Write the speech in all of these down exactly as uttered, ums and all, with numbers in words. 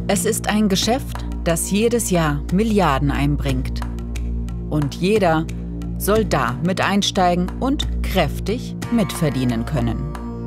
Es ist ein Geschäft, das jedes Jahr Milliarden einbringt. Und jeder soll da mit einsteigen und kräftig mitverdienen können.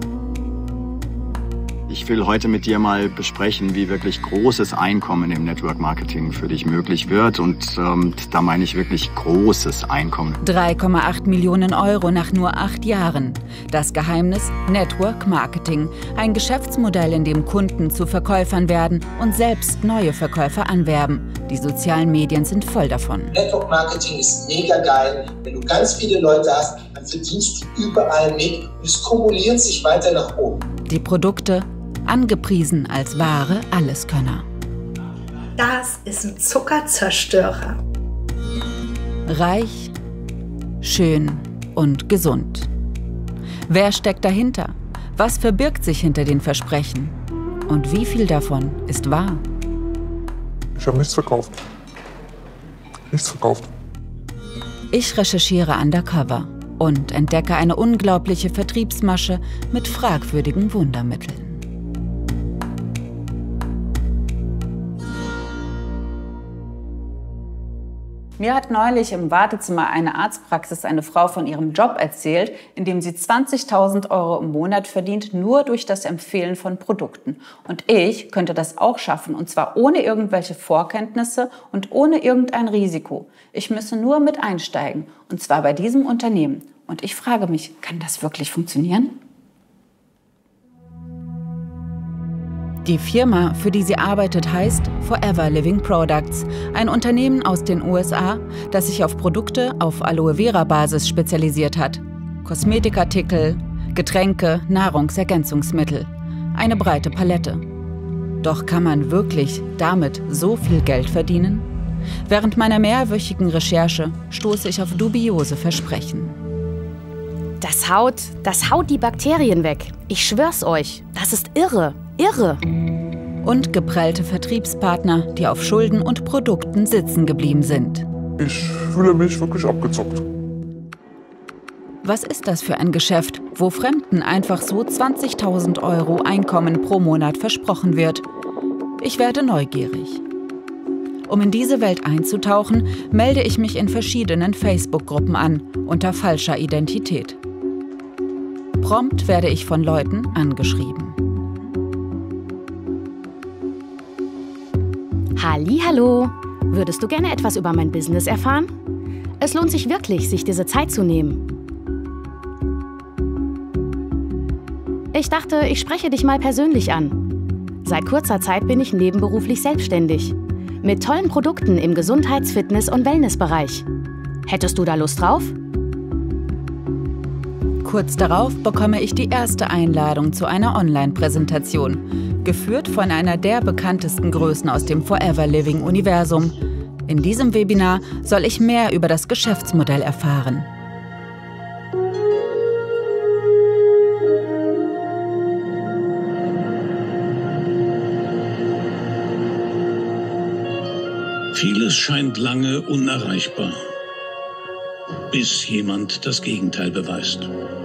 Ich will heute mit dir mal besprechen, wie wirklich großes Einkommen im Network Marketing für dich möglich wird. Und ähm, da meine ich wirklich großes Einkommen. drei Komma acht Millionen Euro nach nur acht Jahren. Das Geheimnis Network Marketing. Ein Geschäftsmodell, in dem Kunden zu Verkäufern werden und selbst neue Verkäufer anwerben. Die sozialen Medien sind voll davon. Network Marketing ist mega geil. Wenn du ganz viele Leute hast, dann verdienst du überall mit und es kumuliert sich weiter nach oben. Die Produkte angepriesen als wahre Alleskönner. Das ist ein Zuckerzerstörer. Reich, schön und gesund. Wer steckt dahinter? Was verbirgt sich hinter den Versprechen? Und wie viel davon ist wahr? Ich habe nichts verkauft. Nichts verkauft. Ich recherchiere undercover und entdecke eine unglaubliche Vertriebsmasche mit fragwürdigen Wundermitteln. Mir hat neulich im Wartezimmer einer Arztpraxis eine Frau von ihrem Job erzählt, in dem sie zwanzigtausend Euro im Monat verdient, nur durch das Empfehlen von Produkten. Und ich könnte das auch schaffen, und zwar ohne irgendwelche Vorkenntnisse und ohne irgendein Risiko. Ich müsse nur mit einsteigen, und zwar bei diesem Unternehmen. Und ich frage mich, kann das wirklich funktionieren? Die Firma, für die sie arbeitet, heißt Forever Living Products, ein Unternehmen aus den U S A, das sich auf Produkte auf Aloe-Vera-Basis spezialisiert hat. Kosmetikartikel, Getränke, Nahrungsergänzungsmittel. Eine breite Palette. Doch kann man wirklich damit so viel Geld verdienen? Während meiner mehrwöchigen Recherche stoße ich auf dubiose Versprechen. Das haut, das haut die Bakterien weg. Ich schwör's euch, das ist irre. Irre. Und geprellte Vertriebspartner, die auf Schulden und Produkten sitzen geblieben sind. Ich fühle mich wirklich abgezockt. Was ist das für ein Geschäft, wo Fremden einfach so zwanzigtausend Euro Einkommen pro Monat versprochen wird? Ich werde neugierig. Um in diese Welt einzutauchen, melde ich mich in verschiedenen Facebook-Gruppen an, unter falscher Identität. Prompt werde ich von Leuten angeschrieben. Hallihallo! Würdest du gerne etwas über mein Business erfahren? Es lohnt sich wirklich, sich diese Zeit zu nehmen. Ich dachte, ich spreche dich mal persönlich an. Seit kurzer Zeit bin ich nebenberuflich selbstständig. Mit tollen Produkten im Gesundheits-, Fitness- und Wellnessbereich. Hättest du da Lust drauf? Kurz darauf bekomme ich die erste Einladung zu einer Online-Präsentation, geführt von einer der bekanntesten Größen aus dem Forever Living-Universum. In diesem Webinar soll ich mehr über das Geschäftsmodell erfahren. Vieles scheint lange unerreichbar, bis jemand das Gegenteil beweist.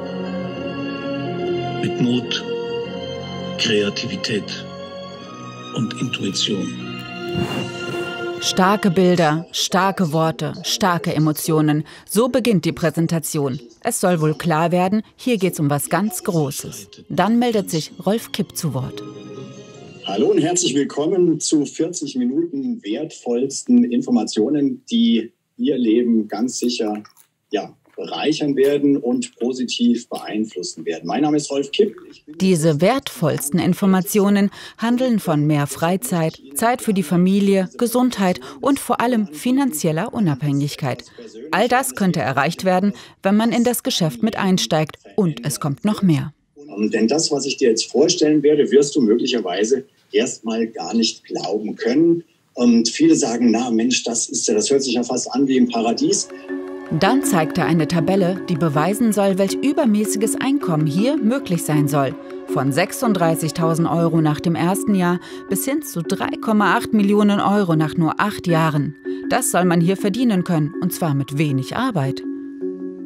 Mit Mut, Kreativität und Intuition. Starke Bilder, starke Worte, starke Emotionen. So beginnt die Präsentation. Es soll wohl klar werden, hier geht's um was ganz Großes. Dann meldet sich Rolf Kipp zu Wort. Hallo und herzlich willkommen zu vierzig Minuten wertvollsten Informationen, die Ihr Leben ganz sicher ja, bereichern werden und positiv beeinflussen werden. Mein Name ist Rolf Kipp. Diese wertvollsten Informationen handeln von mehr Freizeit, Zeit für die Familie, Gesundheit und vor allem finanzieller Unabhängigkeit. All das könnte erreicht werden, wenn man in das Geschäft mit einsteigt. Und es kommt noch mehr. Denn das, was ich dir jetzt vorstellen werde, wirst du möglicherweise erstmal gar nicht glauben können. Und viele sagen, na Mensch, das ist ja, das hört sich ja fast an wie im Paradies. Dann zeigt er eine Tabelle, die beweisen soll, welch übermäßiges Einkommen hier möglich sein soll. Von sechsunddreißigtausend Euro nach dem ersten Jahr bis hin zu drei Komma acht Millionen Euro nach nur acht Jahren. Das soll man hier verdienen können, und zwar mit wenig Arbeit.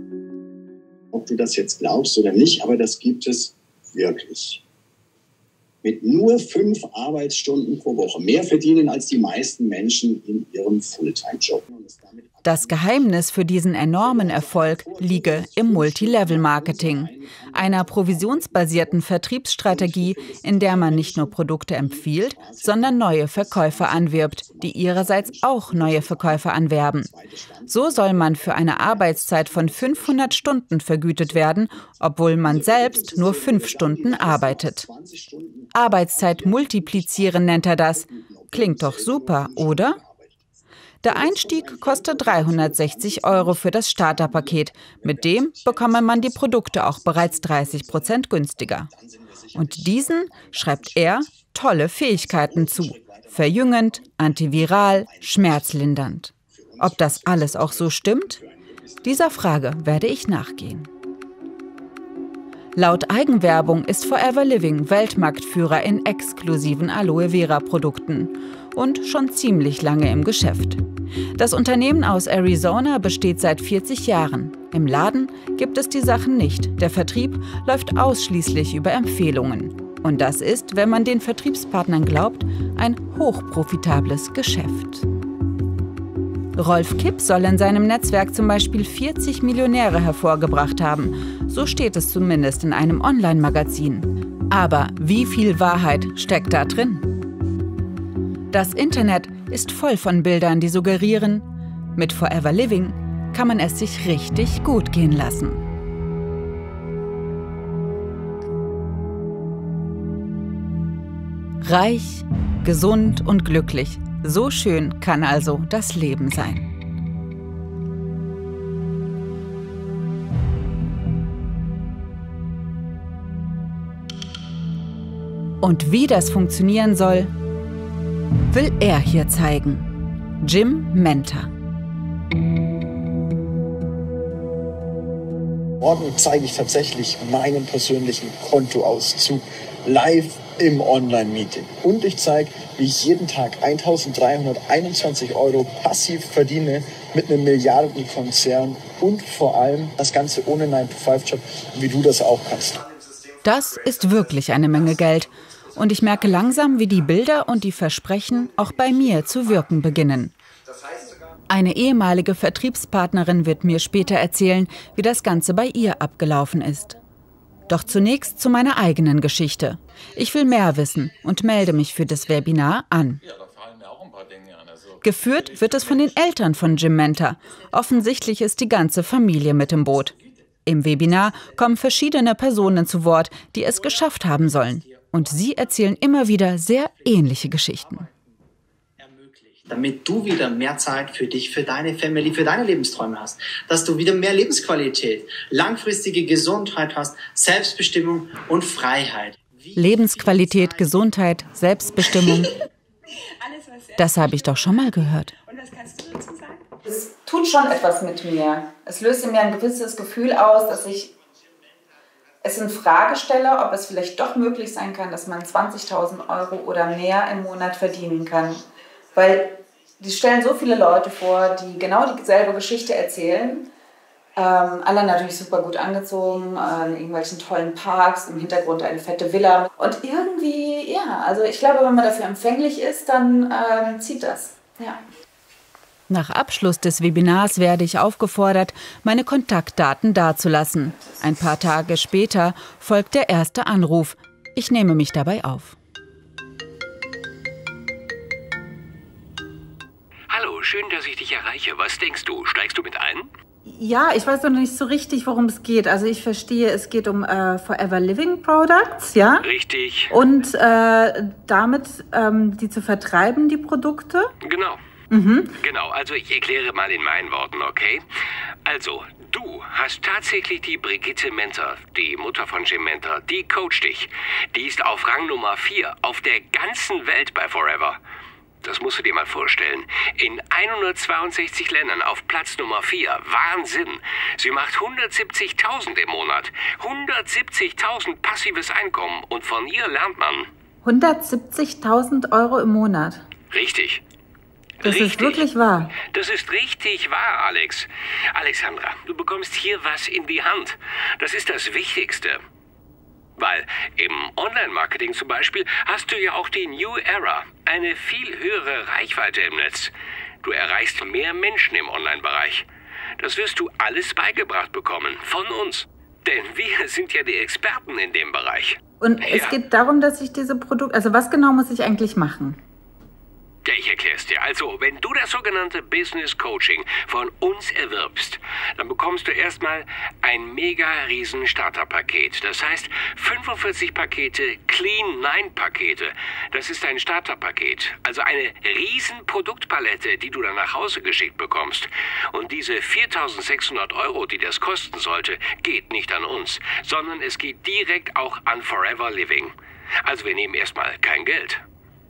Ob du das jetzt glaubst oder nicht, aber das gibt es wirklich. mit nur fünf Arbeitsstunden pro Woche mehr verdienen als die meisten Menschen in ihrem Fulltime-Job. Das Geheimnis für diesen enormen Erfolg liege im Multilevel-Marketing, einer provisionsbasierten Vertriebsstrategie, in der man nicht nur Produkte empfiehlt, sondern neue Verkäufer anwirbt, die ihrerseits auch neue Verkäufer anwerben. So soll man für eine Arbeitszeit von fünfhundert Stunden vergütet werden, obwohl man selbst nur fünf Stunden arbeitet. Arbeitszeit multiplizieren nennt er das. Klingt doch super, oder? Der Einstieg kostet dreihundertsechzig Euro für das Starterpaket. Mit dem bekomme man die Produkte auch bereits dreißig Prozent günstiger. Und diesen schreibt er tolle Fähigkeiten zu. Verjüngend, antiviral, schmerzlindernd. Ob das alles auch so stimmt? Dieser Frage werde ich nachgehen. Laut Eigenwerbung ist Forever Living Weltmarktführer in exklusiven Aloe-Vera-Produkten und schon ziemlich lange im Geschäft. Das Unternehmen aus Arizona besteht seit vierzig Jahren. Im Laden gibt es die Sachen nicht. Der Vertrieb läuft ausschließlich über Empfehlungen. Und das ist, wenn man den Vertriebspartnern glaubt, ein hochprofitables Geschäft. Rolf Kipp soll in seinem Netzwerk zum Beispiel vierzig Millionäre hervorgebracht haben. So steht es zumindest in einem Online-Magazin. Aber wie viel Wahrheit steckt da drin? Das Internet ist voll von Bildern, die suggerieren, mit Forever Living kann man es sich richtig gut gehen lassen. Reich, gesund und glücklich. So schön kann also das Leben sein. Und wie das funktionieren soll, will er hier zeigen. Jim Mentor. Morgen zeige ich tatsächlich meinen persönlichen Kontoauszug live im Online-Meeting. Und ich zeige, wie ich jeden Tag eintausenddreihunderteinundzwanzig Euro passiv verdiene mit einem Milliardenkonzern und vor allem das Ganze ohne neun to five Job, wie du das auch kannst. Das ist wirklich eine Menge Geld. Und ich merke langsam, wie die Bilder und die Versprechen auch bei mir zu wirken beginnen. Eine ehemalige Vertriebspartnerin wird mir später erzählen, wie das Ganze bei ihr abgelaufen ist. Doch zunächst zu meiner eigenen Geschichte. Ich will mehr wissen und melde mich für das Webinar an. Geführt wird es von den Eltern von Jim Mentor. Offensichtlich ist die ganze Familie mit im Boot. Im Webinar kommen verschiedene Personen zu Wort, die es geschafft haben sollen. Und sie erzählen immer wieder sehr ähnliche Geschichten. Damit du wieder mehr Zeit für dich, für deine Family, für deine Lebensträume hast. Dass du wieder mehr Lebensqualität, langfristige Gesundheit hast, Selbstbestimmung und Freiheit. Lebensqualität, Gesundheit, Selbstbestimmung. Das habe ich doch schon mal gehört. Und was kannst du dazu sagen? Es tut schon etwas mit mir. Es löst in mir ein gewisses Gefühl aus, dass ich es in Frage stelle, ob es vielleicht doch möglich sein kann, dass man zwanzigtausend Euro oder mehr im Monat verdienen kann. Weil die stellen so viele Leute vor, die genau dieselbe Geschichte erzählen. Ähm, alle natürlich super gut angezogen, äh, in irgendwelchen tollen Parks, im Hintergrund eine fette Villa. Und irgendwie, ja, also ich glaube, wenn man dafür empfänglich ist, dann ähm, zieht das. Ja. Nach Abschluss des Webinars werde ich aufgefordert, meine Kontaktdaten dazulassen. Ein paar Tage später folgt der erste Anruf. Ich nehme mich dabei auf. Hallo, schön, dass ich dich erreiche. Was denkst du? Steigst du mit ein? Ja, ich weiß noch nicht so richtig, worum es geht. Also ich verstehe, es geht um äh, Forever Living Products, ja? Richtig. Und äh, damit ähm, die zu vertreiben, die Produkte? Genau. Mhm. Genau, also ich erkläre mal in meinen Worten, okay? Also, du hast tatsächlich die Brigitte Mentor, die Mutter von Jim Mentor, die coacht dich. Die ist auf Rang Nummer vier auf der ganzen Welt bei Forever. Das musst du dir mal vorstellen. In hundertzweiundsechzig Ländern auf Platz Nummer vier. Wahnsinn. Sie macht hundertsiebzigtausend im Monat. hundertsiebzigtausend passives Einkommen. Und von ihr lernt man. hundertsiebzigtausend Euro im Monat? Richtig. Das richtig. ist wirklich wahr. Das ist richtig wahr, Alex. Alexandra, du bekommst hier was in die Hand. Das ist das Wichtigste. Weil im Online-Marketing zum Beispiel hast du ja auch die New Era, eine viel höhere Reichweite im Netz. Du erreichst mehr Menschen im Online-Bereich. Das wirst du alles beigebracht bekommen, von uns. Denn wir sind ja die Experten in dem Bereich. Und ja. es geht darum, dass ich diese Produkte... Also was genau muss ich eigentlich machen? Ja, ich erkläre es dir. Also, wenn du das sogenannte Business Coaching von uns erwirbst, dann bekommst du erstmal ein mega riesen Starterpaket. Das heißt, fünfundvierzig Pakete Clean neun Pakete. Das ist ein Starterpaket. Also eine riesen Produktpalette, die du dann nach Hause geschickt bekommst. Und diese viertausendsechshundert Euro, die das kosten sollte, geht nicht an uns, sondern es geht direkt auch an Forever Living. Also wir nehmen erstmal kein Geld.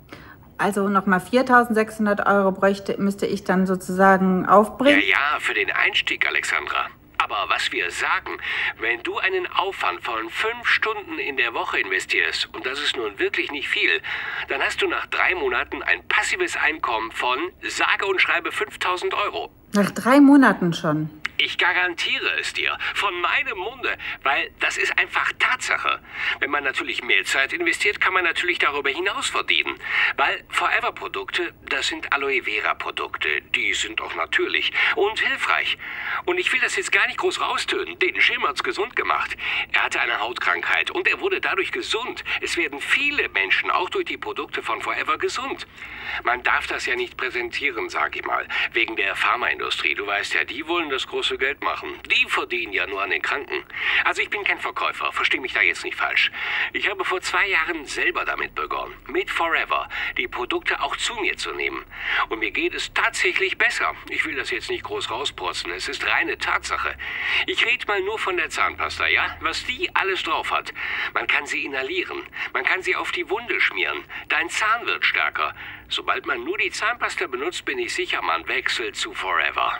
Also nochmal viertausendsechshundert Euro bräuchte, müsste ich dann sozusagen aufbringen? Ja, ja, für den Einstieg, Alexandra. Aber was wir sagen, wenn du einen Aufwand von fünf Stunden in der Woche investierst, und das ist nun wirklich nicht viel, dann hast du nach drei Monaten ein passives Einkommen von, sage und schreibe, fünftausend Euro. Nach drei Monaten schon? Ich garantiere es dir, von meinem Munde, weil das ist einfach Tatsache. Wenn man natürlich mehr Zeit investiert, kann man natürlich darüber hinaus verdienen. Weil Forever-Produkte, das sind Aloe-Vera-Produkte, die sind auch natürlich und hilfreich. Und ich will das jetzt gar nicht groß raustönen, den Jim hat's gesund gemacht. Er hatte eine Hautkrankheit und er wurde dadurch gesund. Es werden viele Menschen auch durch die Produkte von Forever gesund. Man darf das ja nicht präsentieren, sag ich mal, wegen der Pharmaindustrie. Du weißt ja, die wollen das große Geld machen. Die verdienen ja nur an den Kranken. Also ich bin kein Verkäufer, versteh mich da jetzt nicht falsch. Ich habe vor zwei Jahren selber damit begonnen, mit Forever die Produkte auch zu mir zu nehmen. Und mir geht es tatsächlich besser. Ich will das jetzt nicht groß rausprotzen, es ist reine Tatsache. Ich rede mal nur von der Zahnpasta, ja? Was die alles drauf hat. Man kann sie inhalieren, man kann sie auf die Wunde schmieren. Dein Zahn wird stärker. Sobald man nur die Zahnpasta benutzt, bin ich sicher, man wechselt zu Forever.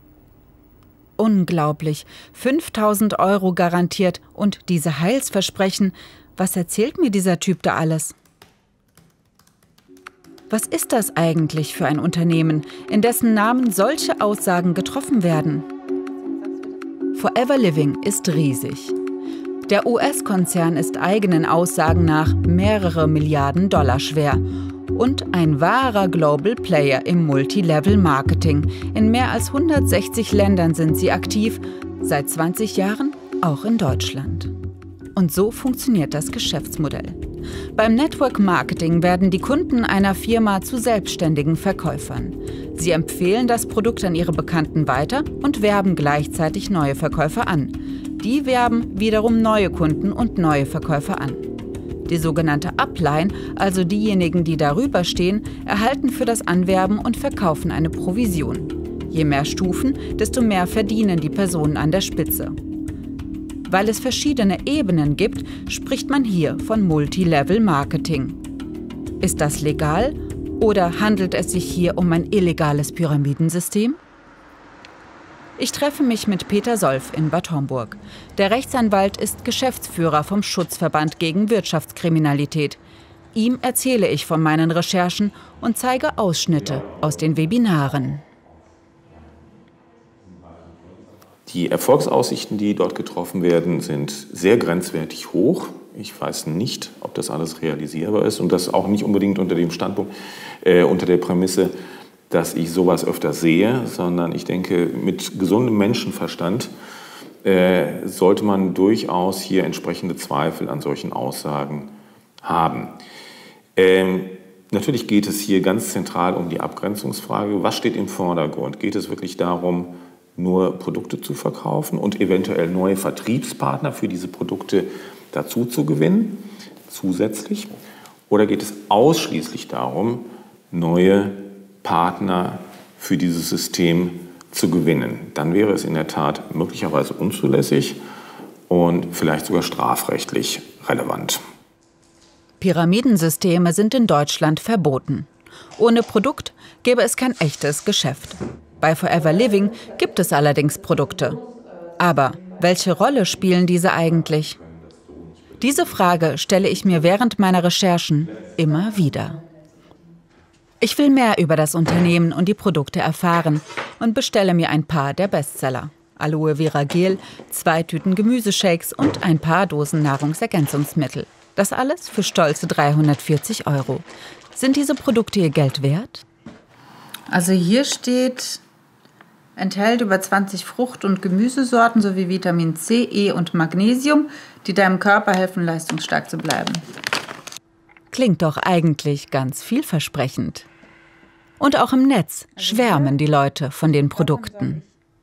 Unglaublich. fünftausend Euro garantiert und diese Heilsversprechen. Was erzählt mir dieser Typ da alles? Was ist das eigentlich für ein Unternehmen, in dessen Namen solche Aussagen getroffen werden? Forever Living ist riesig. Der U S-Konzern ist eigenen Aussagen nach mehrere Milliarden Dollar schwer und ein wahrer Global Player im Multilevel-Marketing. In mehr als hundertsechzig Ländern sind sie aktiv, seit zwanzig Jahren auch in Deutschland. Und so funktioniert das Geschäftsmodell. Beim Network Marketing werden die Kunden einer Firma zu selbstständigen Verkäufern. Sie empfehlen das Produkt an ihre Bekannten weiter und werben gleichzeitig neue Verkäufer an. Die werben wiederum neue Kunden und neue Verkäufer an. Die sogenannte Upline, also diejenigen, die darüber stehen, erhalten für das Anwerben und Verkaufen eine Provision. Je mehr Stufen, desto mehr verdienen die Personen an der Spitze. Weil es verschiedene Ebenen gibt, spricht man hier von Multilevel-Marketing. Ist das legal oder handelt es sich hier um ein illegales Pyramidensystem? Ich treffe mich mit Peter Solf in Bad Homburg. Der Rechtsanwalt ist Geschäftsführer vom Schutzverband gegen Wirtschaftskriminalität. Ihm erzähle ich von meinen Recherchen und zeige Ausschnitte aus den Webinaren. Die Erfolgsaussichten, die dort getroffen werden, sind sehr grenzwertig hoch. Ich weiß nicht, ob das alles realisierbar ist und das auch nicht unbedingt unter dem Standpunkt, äh, unter der Prämisse, dass ich sowas öfter sehe, sondern ich denke, mit gesundem Menschenverstand äh, sollte man durchaus hier entsprechende Zweifel an solchen Aussagen haben. Ähm, natürlich geht es hier ganz zentral um die Abgrenzungsfrage. Was steht im Vordergrund? Geht es wirklich darum, nur Produkte zu verkaufen und eventuell neue Vertriebspartner für diese Produkte dazu zu gewinnen, zusätzlich? Oder geht es ausschließlich darum, neue Partner für dieses System zu gewinnen? Dann wäre es in der Tat möglicherweise unzulässig und vielleicht sogar strafrechtlich relevant. Pyramidensysteme sind in Deutschland verboten. Ohne Produkt gäbe es kein echtes Geschäft. Bei Forever Living gibt es allerdings Produkte. Aber welche Rolle spielen diese eigentlich? Diese Frage stelle ich mir während meiner Recherchen immer wieder. Ich will mehr über das Unternehmen und die Produkte erfahren und bestelle mir ein paar der Bestseller. Aloe Vera Gel, zwei Tüten Gemüseshakes und ein paar Dosen Nahrungsergänzungsmittel. Das alles für stolze dreihundertvierzig Euro. Sind diese Produkte ihr Geld wert? Also hier steht, enthält über zwanzig Frucht- und Gemüsesorten sowie Vitamin C, E und Magnesium, die deinem Körper helfen, leistungsstark zu bleiben. Klingt doch eigentlich ganz vielversprechend. Und auch im Netz schwärmen die Leute von den Produkten.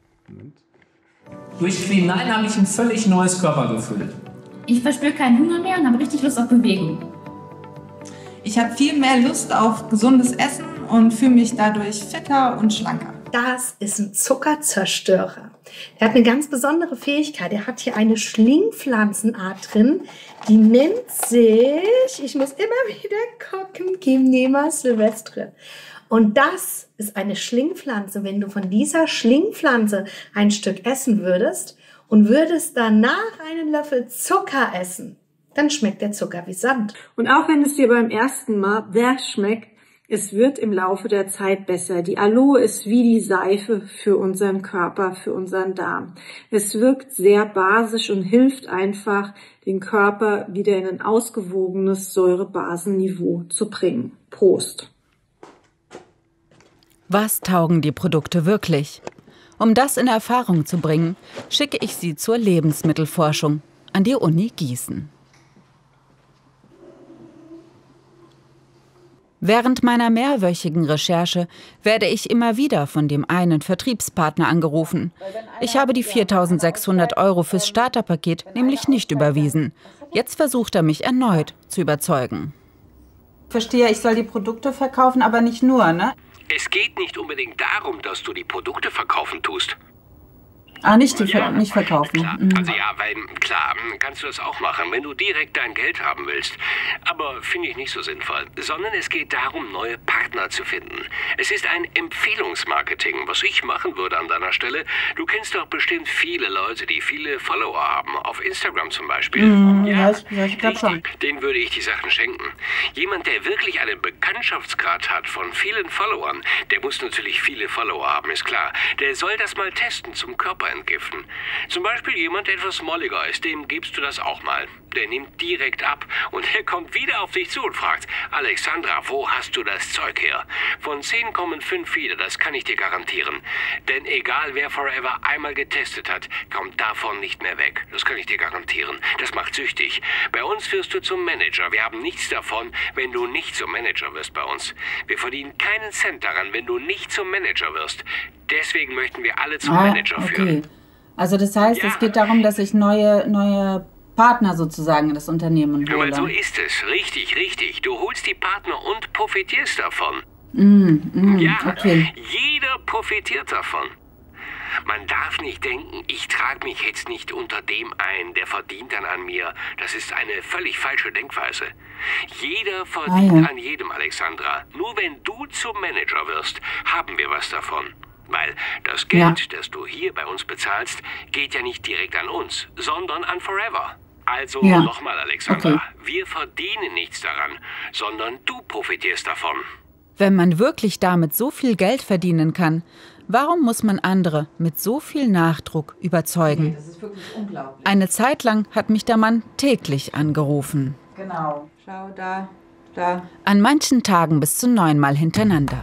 Durch Clean neun habe ich ein völlig neues Körpergefühl. Ich verspüre keinen Hunger mehr und habe richtig Lust auf Bewegung. Ich habe viel mehr Lust auf gesundes Essen und fühle mich dadurch fitter und schlanker. Das ist ein Zuckerzerstörer. Er hat eine ganz besondere Fähigkeit. Er hat hier eine Schlingpflanzenart drin, die nennt sich, ich muss immer wieder gucken, Gymnema sylvestre. Und das ist eine Schlingpflanze. Wenn du von dieser Schlingpflanze ein Stück essen würdest und würdest danach einen Löffel Zucker essen, dann schmeckt der Zucker wie Sand. Und auch wenn es dir beim ersten Mal sehr schmeckt, es wird im Laufe der Zeit besser. Die Aloe ist wie die Seife für unseren Körper, für unseren Darm. Es wirkt sehr basisch und hilft einfach, den Körper wieder in ein ausgewogenes Säurebasenniveau zu bringen. Prost! Was taugen die Produkte wirklich? Um das in Erfahrung zu bringen, schicke ich sie zur Lebensmittelforschung an die Uni Gießen. Während meiner mehrwöchigen Recherche werde ich immer wieder von dem einen Vertriebspartner angerufen. Ich habe die viertausendsechshundert Euro fürs Starterpaket nämlich nicht überwiesen. Jetzt versucht er mich erneut zu überzeugen. Ich verstehe, ich soll die Produkte verkaufen, aber nicht nur, ne? Es geht nicht unbedingt darum, dass du die Produkte verkaufen tust. Ah, nicht, die Ver nicht verkaufen. Klar. Mhm. Also ja, weil klar, kannst du das auch machen, wenn du direkt dein Geld haben willst. Aber finde ich nicht so sinnvoll. Sondern es geht darum, neue Partner zu finden. Es ist ein Empfehlungsmarketing, was ich machen würde an deiner Stelle. Du kennst doch bestimmt viele Leute, die viele Follower haben. Auf Instagram zum Beispiel. Mhm, ja, ich, ich glaube schon. Den würde ich die Sachen schenken. Jemand, der wirklich einen Bekanntschaftsgrad hat von vielen Followern, der muss natürlich viele Follower haben, ist klar. Der soll das mal testen zum Körper entgiften. Zum Beispiel jemand, der etwas molliger ist, dem gibst du das auch mal. Der nimmt direkt ab und er kommt wieder auf dich zu und fragt, Alexandra, wo hast du das Zeug her? Von zehn kommen fünf wieder, das kann ich dir garantieren. Denn egal wer Forever einmal getestet hat, kommt davon nicht mehr weg. Das kann ich dir garantieren. Das macht süchtig. Bei uns wirst du zum Manager. Wir haben nichts davon, wenn du nicht zum Manager wirst bei uns. Wir verdienen keinen Cent daran, wenn du nicht zum Manager wirst. Deswegen möchten wir alle zum Ah, Manager okay. führen. Also das heißt, Ja. es geht darum, dass ich neue, neue Partner sozusagen in das Unternehmen Hör mal, hole. so ist es. Richtig, richtig. Du holst die Partner und profitierst davon. Mm, mm, Ja, okay. jeder profitiert davon. Man darf nicht denken, ich trage mich jetzt nicht unter dem ein, der verdient dann an mir. Das ist eine völlig falsche Denkweise. Jeder verdient Ah, ja. an jedem, Alexandra. Nur wenn du zum Manager wirst, haben wir was davon. Weil das Geld, Ja. das du hier bei uns bezahlst, geht ja nicht direkt an uns, sondern an Forever. Also Ja. nochmal, Alexandra, Okay. wir verdienen nichts daran, sondern du profitierst davon. Wenn man wirklich damit so viel Geld verdienen kann, warum muss man andere mit so viel Nachdruck überzeugen? Das ist wirklich unglaublich. Eine Zeit lang hat mich der Mann täglich angerufen. Genau. Schau, da, da. An manchen Tagen bis zu neunmal hintereinander.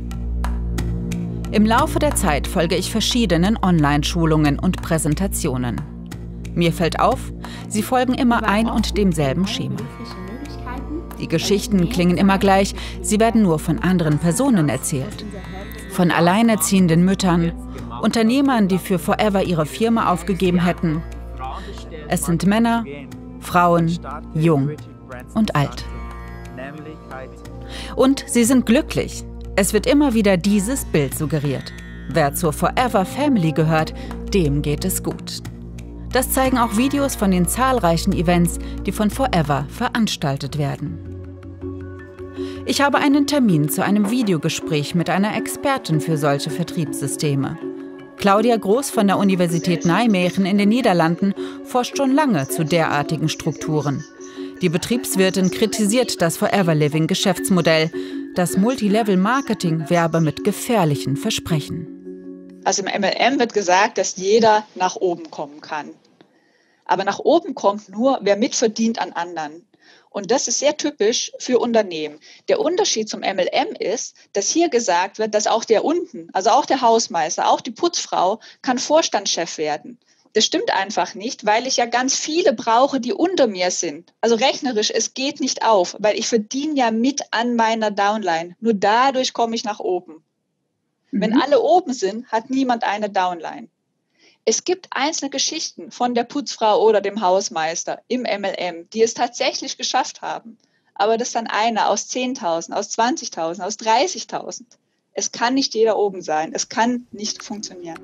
Im Laufe der Zeit folge ich verschiedenen Online-Schulungen und Präsentationen. Mir fällt auf, sie folgen immer ein und demselben Schema. Die Geschichten klingen immer gleich, sie werden nur von anderen Personen erzählt. Von alleinerziehenden Müttern, Unternehmern, die für Forever ihre Firma aufgegeben hätten. Es sind Männer, Frauen, jung und alt. Und sie sind glücklich. Es wird immer wieder dieses Bild suggeriert. Wer zur Forever Family gehört, dem geht es gut. Das zeigen auch Videos von den zahlreichen Events, die von Forever veranstaltet werden. Ich habe einen Termin zu einem Videogespräch mit einer Expertin für solche Vertriebssysteme. Claudia Groß von der Universität Nijmegen in den Niederlanden forscht schon lange zu derartigen Strukturen. Die Betriebswirtin kritisiert das Forever Living Geschäftsmodell. Das Multilevel-Marketing werbe mit gefährlichen Versprechen. Also im M L M wird gesagt, dass jeder nach oben kommen kann. Aber nach oben kommt nur, wer mitverdient an anderen. Und das ist sehr typisch für Unternehmen. Der Unterschied zum M L M ist, dass hier gesagt wird, dass auch der unten, also auch der Hausmeister, auch die Putzfrau, kann Vorstandschef werden. Das stimmt einfach nicht, weil ich ja ganz viele brauche, die unter mir sind. Also rechnerisch, es geht nicht auf, weil ich verdiene ja mit an meiner Downline. Nur dadurch komme ich nach oben. Mhm. Wenn alle oben sind, hat niemand eine Downline. Es gibt einzelne Geschichten von der Putzfrau oder dem Hausmeister im M L M, die es tatsächlich geschafft haben. Aber das ist dann einer aus zehntausend, aus zwanzigtausend, aus dreißigtausend. Es kann nicht jeder oben sein. Es kann nicht funktionieren.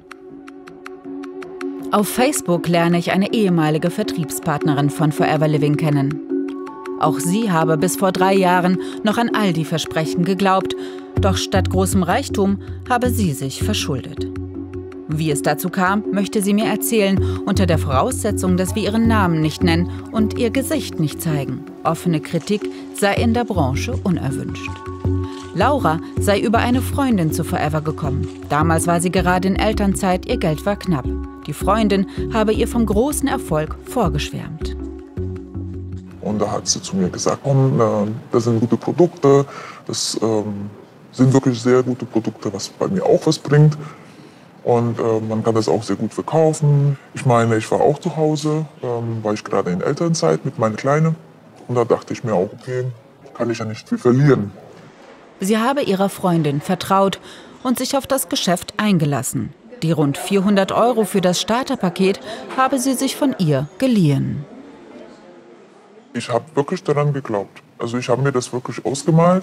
Auf Facebook lerne ich eine ehemalige Vertriebspartnerin von Forever Living kennen. Auch sie habe bis vor drei Jahren noch an all die Versprechen geglaubt, doch statt großem Reichtum habe sie sich verschuldet. Wie es dazu kam, möchte sie mir erzählen, unter der Voraussetzung, dass wir ihren Namen nicht nennen und ihr Gesicht nicht zeigen. Offene Kritik sei in der Branche unerwünscht. Laura sei über eine Freundin zu Forever gekommen. Damals war sie gerade in Elternzeit, ihr Geld war knapp. Die Freundin habe ihr vom großen Erfolg vorgeschwärmt. Und da hat sie zu mir gesagt, komm, das sind gute Produkte, das ähm, sind wirklich sehr gute Produkte, was bei mir auch was bringt. Und äh, man kann das auch sehr gut verkaufen. Ich meine, ich war auch zu Hause, ähm, war ich gerade in Elternzeit mit meiner Kleinen. Und da dachte ich mir auch, okay, kann ich ja nicht viel verlieren. Sie habe ihrer Freundin vertraut und sich auf das Geschäft eingelassen. Die rund vierhundert Euro für das Starterpaket habe sie sich von ihr geliehen. Ich habe wirklich daran geglaubt. Also ich habe mir das wirklich ausgemalt.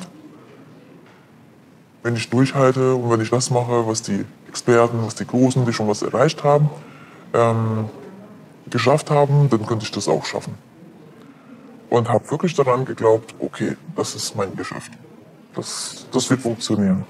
Wenn ich durchhalte und wenn ich das mache, was die Experten, was die Großen, die schon was erreicht haben, ähm, geschafft haben, dann könnte ich das auch schaffen. Und habe wirklich daran geglaubt, okay, das ist mein Geschäft. Das, das wird funktionieren.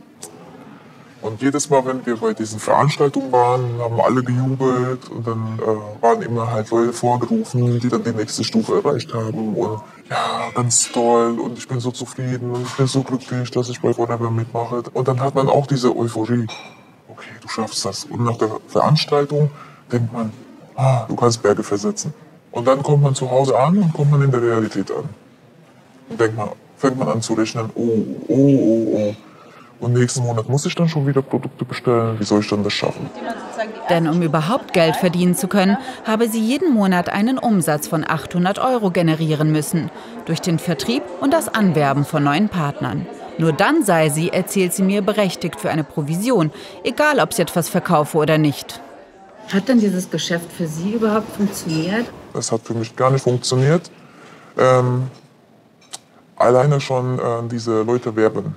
Und jedes Mal, wenn wir bei diesen Veranstaltungen waren, haben alle gejubelt und dann äh, waren immer halt Leute vorgerufen, die dann die nächste Stufe erreicht haben. Und ja, ganz toll und ich bin so zufrieden und ich bin so glücklich, dass ich bei Forever mitmache. Und dann hat man auch diese Euphorie. Okay, du schaffst das. Und nach der Veranstaltung denkt man, ah, du kannst Berge versetzen. Und dann kommt man zu Hause an und kommt man in der Realität an. Und denkt man, fängt man an zu rechnen, oh, oh, oh, oh. Und nächsten Monat muss ich dann schon wieder Produkte bestellen. Wie soll ich dann das schaffen? Denn um überhaupt Geld verdienen zu können, habe sie jeden Monat einen Umsatz von achthundert Euro generieren müssen. Durch den Vertrieb und das Anwerben von neuen Partnern. Nur dann sei sie, erzählt sie mir, berechtigt für eine Provision. Egal, ob sie etwas verkaufe oder nicht. Hat denn dieses Geschäft für Sie überhaupt funktioniert? Das hat für mich gar nicht funktioniert. Ähm, alleine schon äh, diese Leute werben.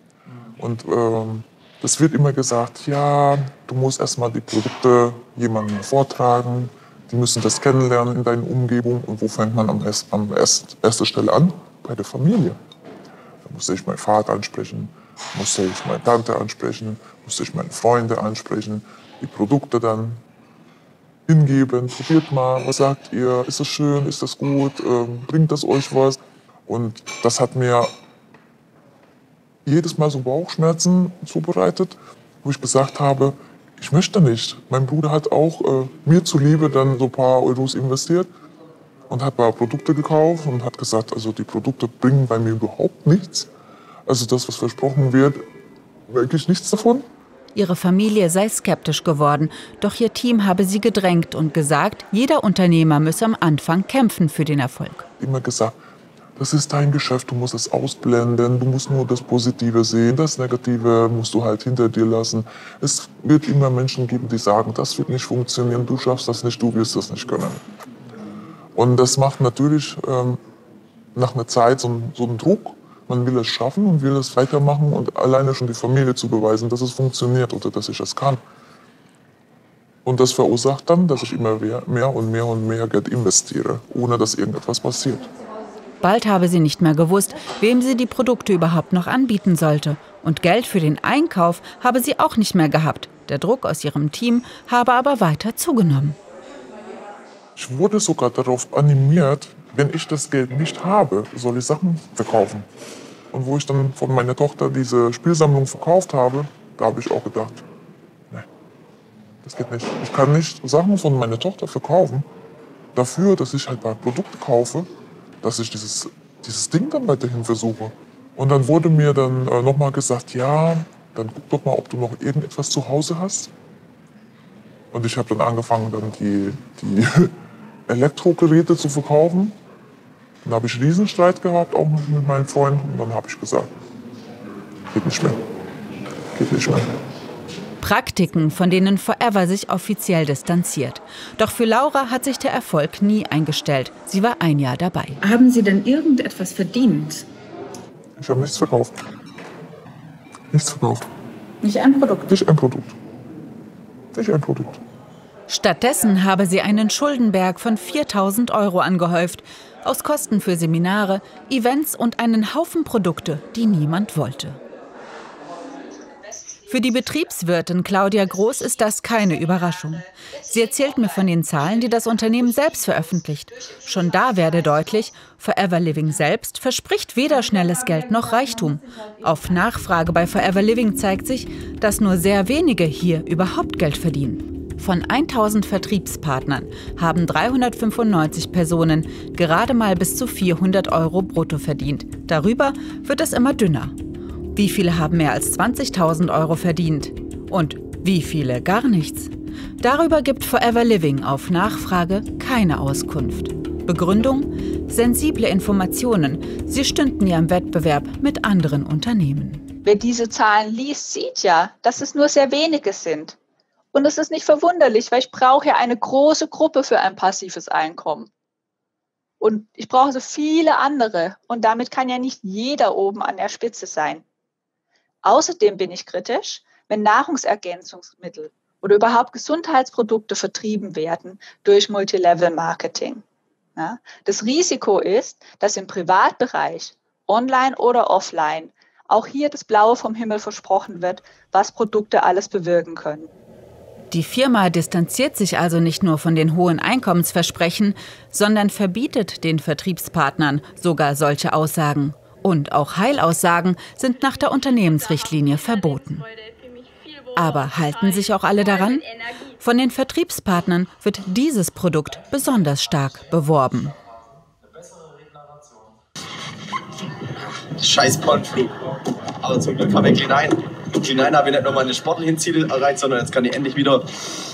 Und ähm, es wird immer gesagt, ja, du musst erstmal die Produkte jemandem vortragen, die müssen das kennenlernen in deiner Umgebung. Und wo fängt man am, erst, am erst, erster Stelle an? Bei der Familie. Da musste ich meinen Vater ansprechen, musste ich meine Tante ansprechen, musste ich meine Freunde ansprechen, die Produkte dann hingeben, probiert mal, was sagt ihr, ist das schön, ist das gut, ähm, bringt das euch was? Und das hat mir jedes Mal so Bauchschmerzen zubereitet, wo ich gesagt habe, ich möchte nicht. Mein Bruder hat auch äh, mir zuliebe dann so ein paar Euros investiert und hat ein paar Produkte gekauft und hat gesagt, also die Produkte bringen bei mir überhaupt nichts. Also das, was versprochen wird, wirklich nichts davon. Ihre Familie sei skeptisch geworden, doch ihr Team habe sie gedrängt und gesagt, jeder Unternehmer müsse am Anfang kämpfen für den Erfolg. Immer gesagt, das ist dein Geschäft, du musst es ausblenden, du musst nur das Positive sehen, das Negative musst du halt hinter dir lassen. Es wird immer Menschen geben, die sagen, das wird nicht funktionieren, du schaffst das nicht, du wirst das nicht können. Und das macht natürlich ähm, nach einer Zeit so, so einen Druck. Man will es schaffen und will es weitermachen und alleine schon die Familie zu beweisen, dass es funktioniert oder dass ich es kann. Und das verursacht dann, dass ich immer mehr, mehr und mehr und mehr Geld investiere, ohne dass irgendetwas passiert. Bald habe sie nicht mehr gewusst, wem sie die Produkte überhaupt noch anbieten sollte. Und Geld für den Einkauf habe sie auch nicht mehr gehabt. Der Druck aus ihrem Team habe aber weiter zugenommen. Ich wurde sogar darauf animiert, wenn ich das Geld nicht habe, soll ich Sachen verkaufen. Und wo ich dann von meiner Tochter diese Spielsammlung verkauft habe, da habe ich auch gedacht, nee, Das geht nicht. Ich kann nicht Sachen von meiner Tochter verkaufen, dafür, dass ich halt mal Produkte kaufe, dass ich dieses, dieses Ding dann weiterhin versuche. Und dann wurde mir dann äh, nochmal gesagt, ja, dann guck doch mal, ob du noch irgendetwas zu Hause hast. Und ich habe dann angefangen, dann die, die Elektrogeräte zu verkaufen. Dann habe ich einen Riesenstreit gehabt, auch mit meinen Freunden. Und dann habe ich gesagt, geht nicht mehr. Geht nicht mehr. Praktiken, von denen Forever sich offiziell distanziert. Doch für Laura hat sich der Erfolg nie eingestellt. Sie war ein Jahr dabei. Haben Sie denn irgendetwas verdient? Ich habe nichts verkauft. Nichts verkauft. Nicht ein Produkt? Nicht ein Produkt. Nicht ein Produkt. Stattdessen habe sie einen Schuldenberg von viertausend Euro angehäuft. Aus Kosten für Seminare, Events und einen Haufen Produkte, die niemand wollte. Für die Betriebswirtin Claudia Groß ist das keine Überraschung. Sie erzählt mir von den Zahlen, die das Unternehmen selbst veröffentlicht. Schon da werde deutlich, Forever Living selbst verspricht weder schnelles Geld noch Reichtum. Auf Nachfrage bei Forever Living zeigt sich, dass nur sehr wenige hier überhaupt Geld verdienen. Von tausend Vertriebspartnern haben dreihundertfünfundneunzig Personen gerade mal bis zu vierhundert Euro brutto verdient. Darüber wird es immer dünner. Wie viele haben mehr als zwanzigtausend Euro verdient? Und wie viele gar nichts? Darüber gibt Forever Living auf Nachfrage keine Auskunft. Begründung? Sensible Informationen. Sie stünden ja im Wettbewerb mit anderen Unternehmen. Wer diese Zahlen liest, sieht ja, dass es nur sehr wenige sind. Und es ist nicht verwunderlich, weil ich brauche ja eine große Gruppe für ein passives Einkommen. Und ich brauche so viele andere. Und damit kann ja nicht jeder oben an der Spitze sein. Außerdem bin ich kritisch, wenn Nahrungsergänzungsmittel oder überhaupt Gesundheitsprodukte vertrieben werden durch Multilevel-Marketing. Ja, das Risiko ist, dass im Privatbereich, online oder offline, auch hier das Blaue vom Himmel versprochen wird, was Produkte alles bewirken können. Die Firma distanziert sich also nicht nur von den hohen Einkommensversprechen, sondern verbietet den Vertriebspartnern sogar solche Aussagen. Und auch Heilaussagen sind nach der Unternehmensrichtlinie verboten. Aber halten sich auch alle daran? Von den Vertriebspartnern wird dieses Produkt besonders stark beworben. Scheiß Pornflug. Aber zum Glück habe ich Clean nine. Clean nine habe ich nicht nur meine sportlichen Ziele erreicht, sondern jetzt kann ich endlich wieder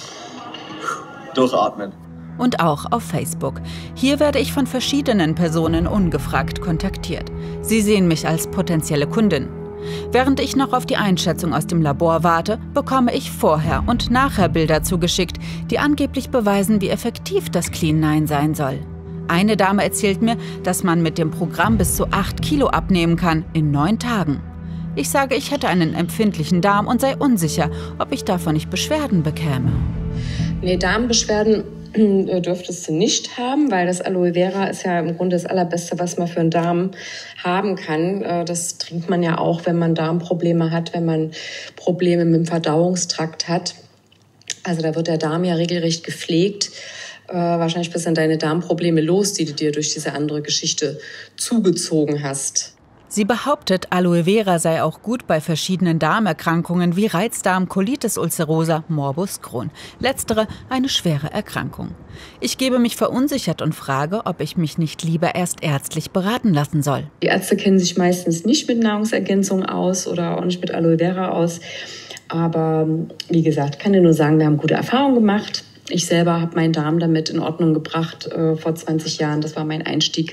durchatmen. Und auch auf Facebook. Hier werde ich von verschiedenen Personen ungefragt kontaktiert. Sie sehen mich als potenzielle Kundin. Während ich noch auf die Einschätzung aus dem Labor warte, bekomme ich Vorher- und Nachher-Bilder zugeschickt, die angeblich beweisen, wie effektiv das Clean nine sein soll. Eine Dame erzählt mir, dass man mit dem Programm bis zu acht Kilo abnehmen kann in neun Tagen. Ich sage, ich hätte einen empfindlichen Darm und sei unsicher, ob ich davon nicht Beschwerden bekäme. Nee, Darmbeschwerden dürftest du nicht haben, weil das Aloe Vera ist ja im Grunde das Allerbeste, was man für einen Darm haben kann. Das trinkt man ja auch, wenn man Darmprobleme hat, wenn man Probleme mit dem Verdauungstrakt hat. Also da wird der Darm ja regelrecht gepflegt. Äh, wahrscheinlich bist dann deine Darmprobleme los, die du dir durch diese andere Geschichte zugezogen hast. Sie behauptet, Aloe Vera sei auch gut bei verschiedenen Darmerkrankungen wie Reizdarm, Colitis ulcerosa, Morbus Crohn. Letztere eine schwere Erkrankung. Ich gebe mich verunsichert und frage, ob ich mich nicht lieber erst ärztlich beraten lassen soll. Die Ärzte kennen sich meistens nicht mit Nahrungsergänzungen aus oder auch nicht mit Aloe Vera aus. Aber wie gesagt, kann ich nur sagen, wir haben gute Erfahrungen gemacht. Ich selber habe meinen Darm damit in Ordnung gebracht äh, vor zwanzig Jahren. Das war mein Einstieg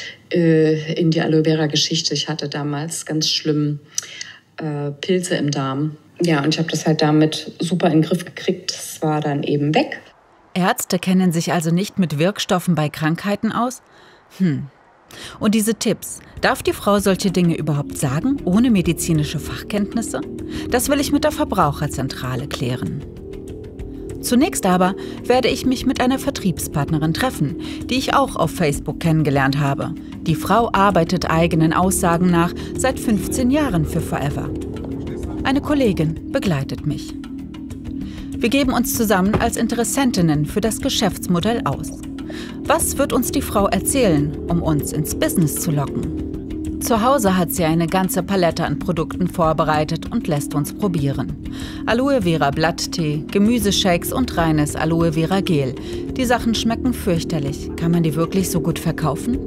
in die Aloe Vera Geschichte. Ich hatte damals ganz schlimm äh, Pilze im Darm. Ja, und ich habe das halt damit super in den Griff gekriegt. Es war dann eben weg. Ärzte kennen sich also nicht mit Wirkstoffen bei Krankheiten aus? Hm. Und diese Tipps, darf die Frau solche Dinge überhaupt sagen, ohne medizinische Fachkenntnisse? Das will ich mit der Verbraucherzentrale klären. Zunächst aber werde ich mich mit einer Vertriebspartnerin treffen, die ich auch auf Facebook kennengelernt habe. Die Frau arbeitet eigenen Aussagen nach seit fünfzehn Jahren für Forever. Eine Kollegin begleitet mich. Wir geben uns zusammen als Interessentinnen für das Geschäftsmodell aus. Was wird uns die Frau erzählen, um uns ins Business zu locken? Zu Hause hat sie eine ganze Palette an Produkten vorbereitet und lässt uns probieren. Aloe Vera Blatttee, Gemüseshakes und reines Aloe Vera Gel. Die Sachen schmecken fürchterlich. Kann man die wirklich so gut verkaufen?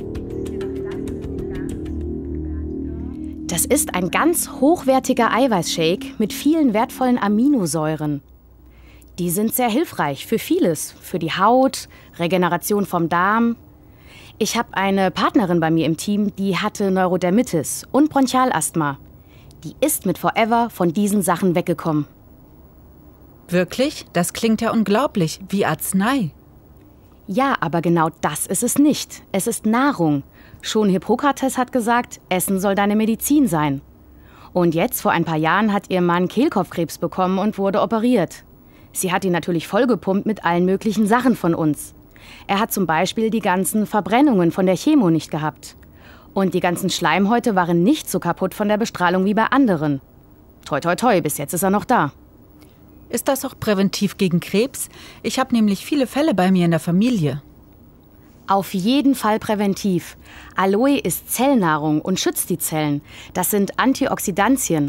Das ist ein ganz hochwertiger Eiweißshake mit vielen wertvollen Aminosäuren. Die sind sehr hilfreich für vieles. Für die Haut, Regeneration vom Darm. Ich habe eine Partnerin bei mir im Team, die hatte Neurodermitis und Bronchialasthma. Die ist mit Forever von diesen Sachen weggekommen. Wirklich? Das klingt ja unglaublich, wie Arznei. Ja, aber genau das ist es nicht. Es ist Nahrung. Schon Hippokrates hat gesagt, Essen soll deine Medizin sein. Und jetzt, vor ein paar Jahren, hat ihr Mann Kehlkopfkrebs bekommen und wurde operiert. Sie hat ihn natürlich vollgepumpt mit allen möglichen Sachen von uns. Er hat zum Beispiel die ganzen Verbrennungen von der Chemo nicht gehabt. Und die ganzen Schleimhäute waren nicht so kaputt von der Bestrahlung wie bei anderen. Toi, toi, toi, bis jetzt ist er noch da. Ist das auch präventiv gegen Krebs? Ich habe nämlich viele Fälle bei mir in der Familie. Auf jeden Fall präventiv. Aloe ist Zellnahrung und schützt die Zellen. Das sind Antioxidantien.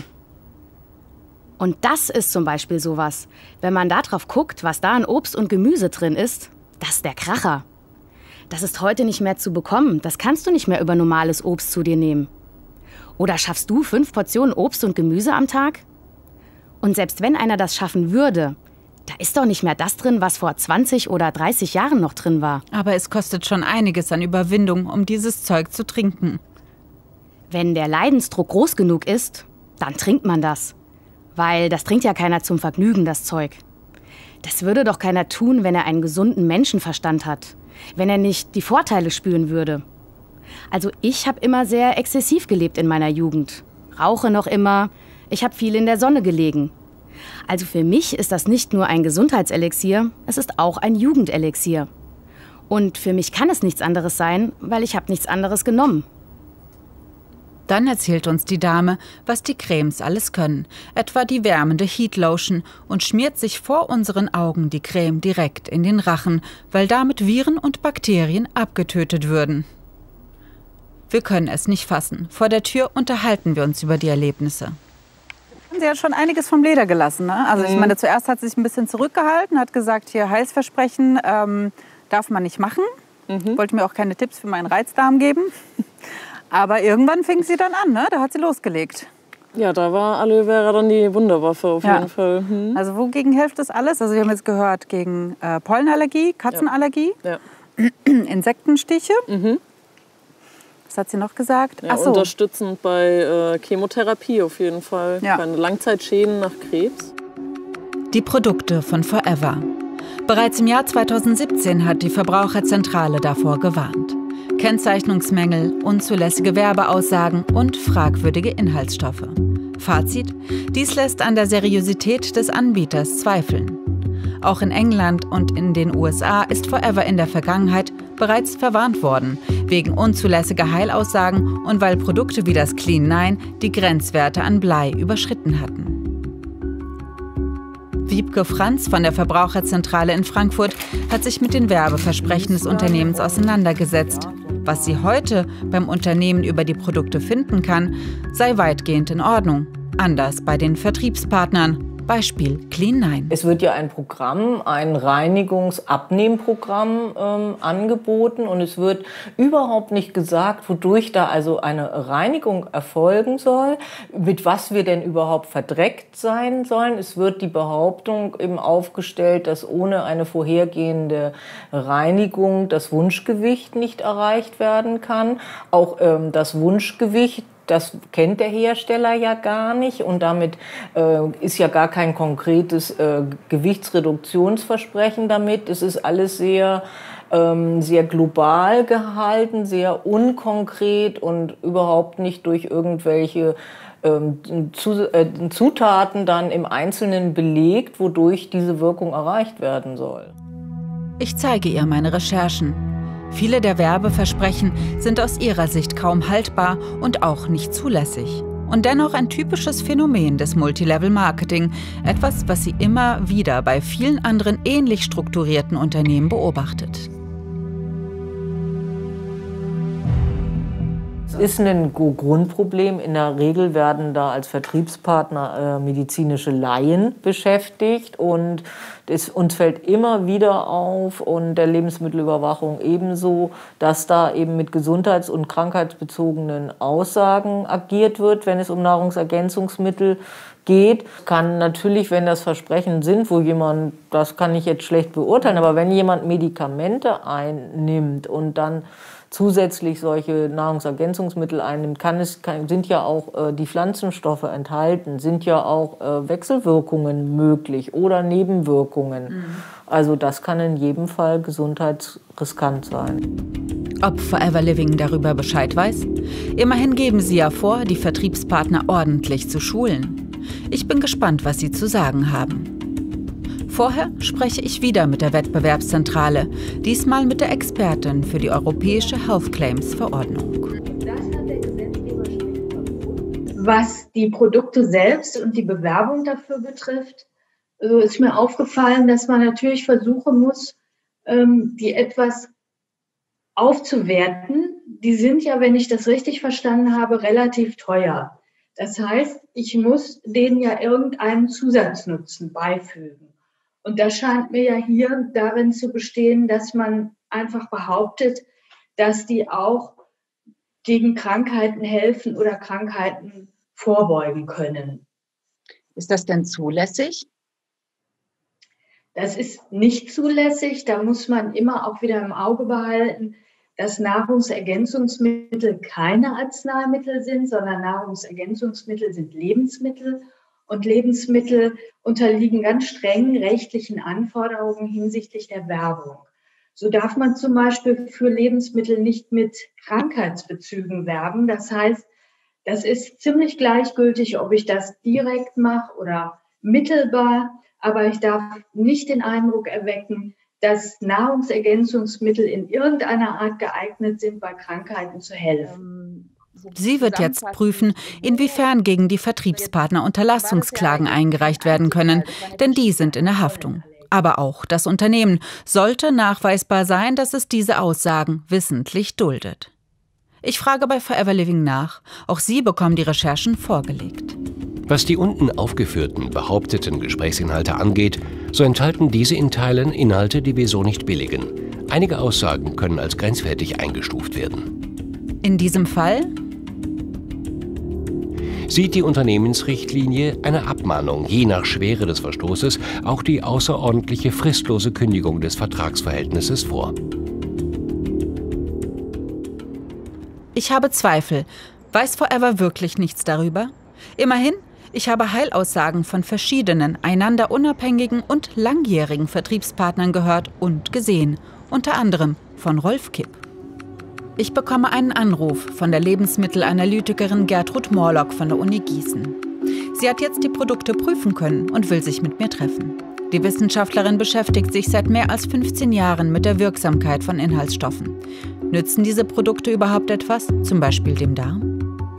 Und das ist zum Beispiel sowas. Wenn man da drauf guckt, was da an Obst und Gemüse drin ist, das ist der Kracher. Das ist heute nicht mehr zu bekommen. Das kannst du nicht mehr über normales Obst zu dir nehmen. Oder schaffst du fünf Portionen Obst und Gemüse am Tag? Und selbst wenn einer das schaffen würde, da ist doch nicht mehr das drin, was vor zwanzig oder dreißig Jahren noch drin war. Aber es kostet schon einiges an Überwindung, um dieses Zeug zu trinken. Wenn der Leidensdruck groß genug ist, dann trinkt man das. Weil das trinkt ja keiner zum Vergnügen, das Zeug. Das würde doch keiner tun, wenn er einen gesunden Menschenverstand hat. Wenn er nicht die Vorteile spüren würde. Also ich habe immer sehr exzessiv gelebt in meiner Jugend. Rauche noch immer. Ich habe viel in der Sonne gelegen. Also für mich ist das nicht nur ein Gesundheitselixier, es ist auch ein Jugendelixier. Und für mich kann es nichts anderes sein, weil ich habe nichts anderes genommen. Dann erzählt uns die Dame, was die Cremes alles können. Etwa die wärmende Heat Lotion und schmiert sich vor unseren Augen die Creme direkt in den Rachen, weil damit Viren und Bakterien abgetötet würden. Wir können es nicht fassen. Vor der Tür unterhalten wir uns über die Erlebnisse. Sie hat schon einiges vom Leder gelassen, ne? Also ich meine, zuerst hat sie sich ein bisschen zurückgehalten, hat gesagt, hier Heilsversprechen ähm, darf man nicht machen. Mhm. Wollte mir auch keine Tipps für meinen Reizdarm geben. Aber irgendwann fing sie dann an, ne? Da hat sie losgelegt. Ja, da war Aloe Vera dann die Wunderwaffe auf Ja. jeden Fall. Hm. Also wogegen hilft das alles? Also wir haben jetzt gehört, gegen äh, Pollenallergie, Katzenallergie, Ja. Insektenstiche. Was hat sie noch gesagt? Ja, Ach so. unterstützend bei äh, Chemotherapie auf jeden Fall. Ja. Bei Langzeitschäden nach Krebs. Die Produkte von Forever. Bereits im Jahr zweitausendsiebzehn hat die Verbraucherzentrale davor gewarnt. Kennzeichnungsmängel, unzulässige Werbeaussagen und fragwürdige Inhaltsstoffe. Fazit: Dies lässt an der Seriosität des Anbieters zweifeln. Auch in England und in den U S A ist Forever in der Vergangenheit bereits verwarnt worden, wegen unzulässiger Heilaussagen und weil Produkte wie das Clean neun die Grenzwerte an Blei überschritten hatten. Wiebke Franz von der Verbraucherzentrale in Frankfurt hat sich mit den Werbeversprechen des Unternehmens auseinandergesetzt. Was sie heute beim Unternehmen über die Produkte finden kann, sei weitgehend in Ordnung. Anders bei den Vertriebspartnern. Beispiel Clean neun. Es wird ja ein Programm, ein Reinigungsabnehmprogramm ähm, angeboten und es wird überhaupt nicht gesagt, wodurch da also eine Reinigung erfolgen soll, mit was wir denn überhaupt verdreckt sein sollen. Es wird die Behauptung eben aufgestellt, dass ohne eine vorhergehende Reinigung das Wunschgewicht nicht erreicht werden kann. Auch ähm, das Wunschgewicht, das kennt der Hersteller ja gar nicht und damit äh, ist ja gar kein konkretes äh, Gewichtsreduktionsversprechen damit. Es ist alles sehr, ähm, sehr global gehalten, sehr unkonkret und überhaupt nicht durch irgendwelche ähm, zu, äh, Zutaten dann im Einzelnen belegt, wodurch diese Wirkung erreicht werden soll. Ich zeige ihr meine Recherchen. Viele der Werbeversprechen sind aus ihrer Sicht kaum haltbar und auch nicht zulässig. Und dennoch ein typisches Phänomen des Multilevel-Marketing, etwas, was sie immer wieder bei vielen anderen ähnlich strukturierten Unternehmen beobachtet. ist ein Grundproblem. In der Regel werden da als Vertriebspartner äh, medizinische Laien beschäftigt und es, uns fällt immer wieder auf und der Lebensmittelüberwachung ebenso, dass da eben mit gesundheits- und krankheitsbezogenen Aussagen agiert wird, wenn es um Nahrungsergänzungsmittel geht. Kann natürlich, wenn das Versprechen sind, wo jemand, das kann ich jetzt schlecht beurteilen, aber wenn jemand Medikamente einnimmt und dann zusätzlich solche Nahrungsergänzungsmittel einnimmt, kann es, kann, sind ja auch äh, die Pflanzenstoffe enthalten, sind ja auch äh, Wechselwirkungen möglich oder Nebenwirkungen. Mhm. Also das kann in jedem Fall gesundheitsriskant sein. Ob Forever Living darüber Bescheid weiß? Immerhin geben sie ja vor, die Vertriebspartner ordentlich zu schulen. Ich bin gespannt, was sie zu sagen haben. Vorher spreche ich wieder mit der Wettbewerbszentrale, diesmal mit der Expertin für die europäische Health Claims Verordnung. Was die Produkte selbst und die Bewerbung dafür betrifft, so ist mir aufgefallen, dass man natürlich versuchen muss, die etwas aufzuwerten. Die sind ja, wenn ich das richtig verstanden habe, relativ teuer. Das heißt, ich muss denen ja irgendeinen Zusatznutzen beifügen. Und das scheint mir ja hier darin zu bestehen, dass man einfach behauptet, dass die auch gegen Krankheiten helfen oder Krankheiten vorbeugen können. Ist das denn zulässig? Das ist nicht zulässig. Da muss man immer auch wieder im Auge behalten, dass Nahrungsergänzungsmittel keine Arzneimittel sind, sondern Nahrungsergänzungsmittel sind Lebensmittel. Und Lebensmittel unterliegen ganz strengen rechtlichen Anforderungen hinsichtlich der Werbung. So darf man zum Beispiel für Lebensmittel nicht mit Krankheitsbezügen werben. Das heißt, das ist ziemlich gleichgültig, ob ich das direkt mache oder mittelbar. Aber ich darf nicht den Eindruck erwecken, dass Nahrungsergänzungsmittel in irgendeiner Art geeignet sind, bei Krankheiten zu helfen. Sie wird jetzt prüfen, inwiefern gegen die Vertriebspartner Unterlassungsklagen eingereicht werden können, denn die sind in der Haftung. Aber auch das Unternehmen sollte nachweisbar sein, dass es diese Aussagen wissentlich duldet. Ich frage bei Forever Living nach. Auch sie bekommen die Recherchen vorgelegt. Was die unten aufgeführten behaupteten Gesprächsinhalte angeht, so enthalten diese in Teilen Inhalte, die wir so nicht billigen. Einige Aussagen können als grenzwertig eingestuft werden. In diesem Fall sieht die Unternehmensrichtlinie eine Abmahnung, je nach Schwere des Verstoßes, auch die außerordentliche fristlose Kündigung des Vertragsverhältnisses vor. Ich habe Zweifel. Weiß Forever wirklich nichts darüber? Immerhin, ich habe Heilaussagen von verschiedenen, einander unabhängigen und langjährigen Vertriebspartnern gehört und gesehen. Unter anderem von Rolf Kipp. Ich bekomme einen Anruf von der Lebensmittelanalytikerin Gertrud Morlock von der Uni Gießen. Sie hat jetzt die Produkte prüfen können und will sich mit mir treffen. Die Wissenschaftlerin beschäftigt sich seit mehr als fünfzehn Jahren mit der Wirksamkeit von Inhaltsstoffen. Nützen diese Produkte überhaupt etwas, zum Beispiel dem Darm?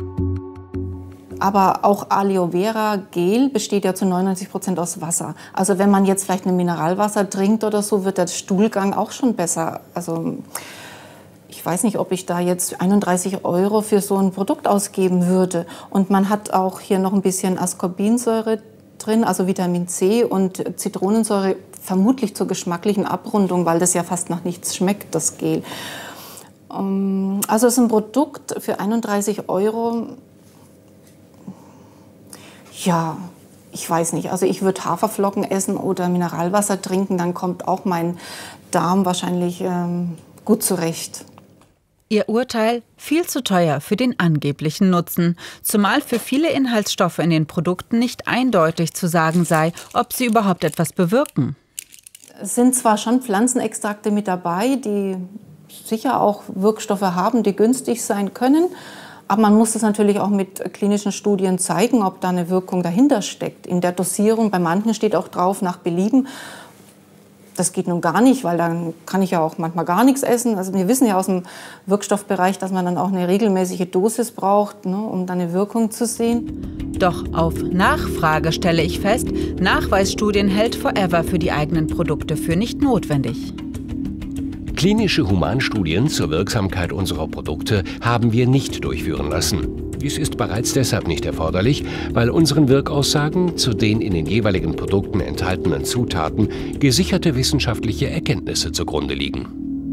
Aber auch Aloe Vera Gel besteht ja zu neunundneunzig Prozent aus Wasser. Also wenn man jetzt vielleicht ein Mineralwasser trinkt oder so, wird der Stuhlgang auch schon besser. Also ich weiß nicht, ob ich da jetzt einunddreißig Euro für so ein Produkt ausgeben würde. Und man hat auch hier noch ein bisschen Ascorbinsäure drin, also Vitamin C und Zitronensäure, vermutlich zur geschmacklichen Abrundung, weil das ja fast nach nichts schmeckt, das Gel. Also es ist ein Produkt für einunddreißig Euro. Ja, ich weiß nicht. Also ich würde Haferflocken essen oder Mineralwasser trinken, dann kommt auch mein Darm wahrscheinlich ähm, gut zurecht. Ihr Urteil: viel zu teuer für den angeblichen Nutzen, zumal für viele Inhaltsstoffe in den Produkten nicht eindeutig zu sagen sei, ob sie überhaupt etwas bewirken. Es sind zwar schon Pflanzenextrakte mit dabei, die sicher auch Wirkstoffe haben, die günstig sein können, aber man muss es natürlich auch mit klinischen Studien zeigen, ob da eine Wirkung dahinter steckt. In der Dosierung, bei manchen steht auch drauf, nach Belieben. Das geht nun gar nicht, weil dann kann ich ja auch manchmal gar nichts essen. Also wir wissen ja aus dem Wirkstoffbereich, dass man dann auch eine regelmäßige Dosis braucht, ne, um dann eine Wirkung zu sehen. Doch auf Nachfrage stelle ich fest, Nachweisstudien hält Forever für die eigenen Produkte für nicht notwendig. Klinische Humanstudien zur Wirksamkeit unserer Produkte haben wir nicht durchführen lassen. Dies ist bereits deshalb nicht erforderlich, weil unseren Wirkaussagen zu den in den jeweiligen Produkten enthaltenen Zutaten gesicherte wissenschaftliche Erkenntnisse zugrunde liegen.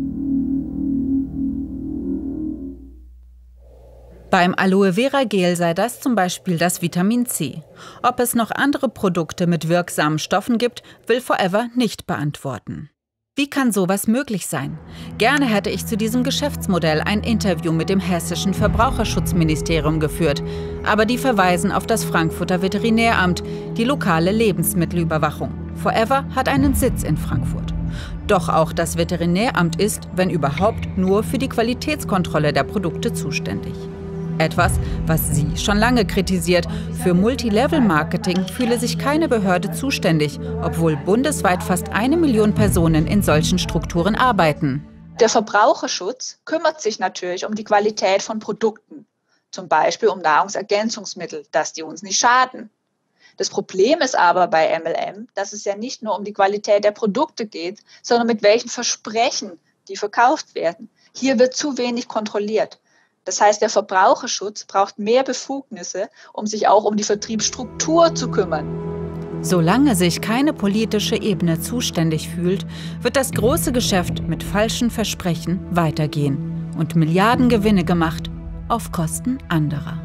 Beim Aloe Vera Gel sei das zum Beispiel das Vitamin C. Ob es noch andere Produkte mit wirksamen Stoffen gibt, will Forever nicht beantworten. Wie kann sowas möglich sein? Gerne hätte ich zu diesem Geschäftsmodell ein Interview mit dem hessischen Verbraucherschutzministerium geführt. Aber die verweisen auf das Frankfurter Veterinäramt, die lokale Lebensmittelüberwachung. Forever hat einen Sitz in Frankfurt. Doch auch das Veterinäramt ist, wenn überhaupt, nur für die Qualitätskontrolle der Produkte zuständig. Etwas, was sie schon lange kritisiert. Für Multilevel-Marketing fühle sich keine Behörde zuständig, obwohl bundesweit fast eine Million Personen in solchen Strukturen arbeiten. Der Verbraucherschutz kümmert sich natürlich um die Qualität von Produkten, zum Beispiel um Nahrungsergänzungsmittel, dass die uns nicht schaden. Das Problem ist aber bei M L M, dass es ja nicht nur um die Qualität der Produkte geht, sondern mit welchen Versprechen die verkauft werden. Hier wird zu wenig kontrolliert. Das heißt, der Verbraucherschutz braucht mehr Befugnisse, um sich auch um die Vertriebsstruktur zu kümmern. Solange sich keine politische Ebene zuständig fühlt, wird das große Geschäft mit falschen Versprechen weitergehen und Milliardengewinne gemacht auf Kosten anderer.